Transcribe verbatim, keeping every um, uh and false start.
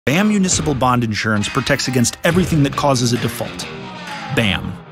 BAM Municipal Bond Insurance protects against everything that causes a default. BAM.